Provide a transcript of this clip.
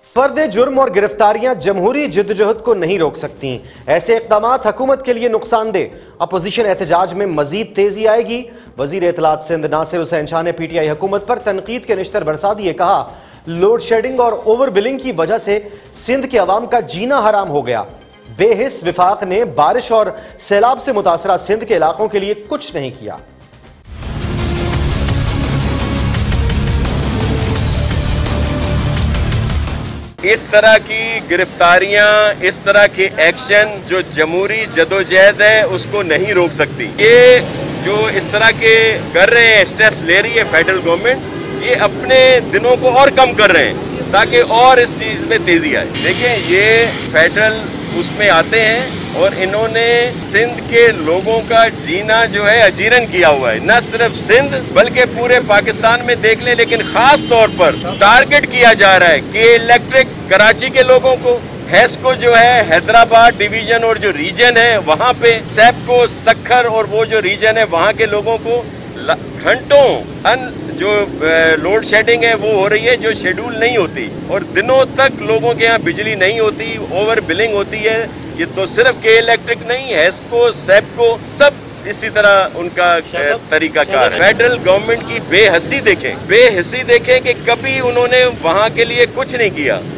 फर्द जुर्म और गिरफ्तारियां जमहूरी जिद्दोजहद को नहीं रोक सकती। ऐसे इक़दामात हुकूमत के लिए नुकसानदेह। अपोजिशन एहतजाज में मजीद तेजी आएगी। वजीर इत्तलात सिंध नासिर हुसैन शाह ने PTI हुकूमत पर तनकीद के निश्तर बरसा दिए। कहा, लोड शेडिंग और ओवर बिलिंग की वजह से सिंध के अवाम का जीना हराम हो गया। बेहिस विफाक ने बारिश और सैलाब से मुतासरा सिंध के इलाकों के लिए कुछ नहीं किया। इस तरह की गिरफ्तारियां, इस तरह के एक्शन जो जमहूरी जदोजहद है उसको नहीं रोक सकती। ये जो इस तरह के कर रहे हैं, स्टेप्स ले रही है फेडरल गवर्नमेंट, ये अपने दिनों को और कम कर रहे हैं ताकि और इस चीज में तेजी आए। देखिए, ये फेडरल उसमें आते हैं और इन्होंने सिंध के लोगों का जीना जो है अजीरन किया हुआ है। न सिर्फ सिंध बल्कि पूरे पाकिस्तान में देख लें, लेकिन खास तौर पर टारगेट किया जा रहा है कि इलेक्ट्रिक कराची के लोगों को, हैस्को जो है हैदराबाद डिवीजन और जो रीजन है वहाँ पे, सैपको, सक्खर और वो जो रीजन है वहाँ के लोगों को घंटों जो लोड शेडिंग है वो हो रही है जो शेड्यूल नहीं होती, और दिनों तक लोगों के यहाँ बिजली नहीं होती, ओवर बिलिंग होती है। ये तो सिर्फ के इलेक्ट्रिक नहीं, हैस्को, सैपको, सब इसी तरह उनका तरीकाकार है। फेडरल गवर्नमेंट की बेहसी देखें कि कभी उन्होंने वहाँ के लिए कुछ नहीं किया।